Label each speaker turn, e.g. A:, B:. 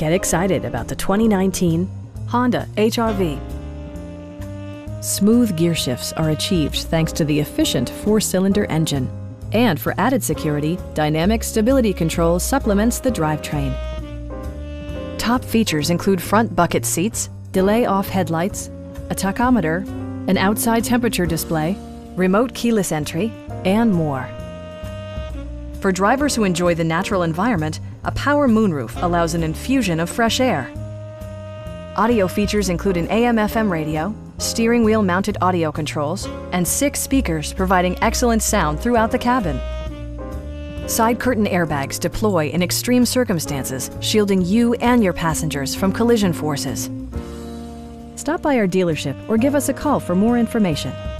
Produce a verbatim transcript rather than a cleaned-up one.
A: Get excited about the twenty nineteen Honda H R V. Smooth gear shifts are achieved thanks to the efficient four-cylinder engine. And for added security, dynamic stability control supplements the drivetrain. Top features include front bucket seats, delay-off headlights, a tachometer, an outside temperature display, remote keyless entry, and more. For drivers who enjoy the natural environment, a power moonroof allows an infusion of fresh air. Audio features include an A M F M radio, steering wheel mounted audio controls, and six speakers providing excellent sound throughout the cabin. Side curtain airbags deploy in extreme circumstances, shielding you and your passengers from collision forces. Stop by our dealership or give us a call for more information.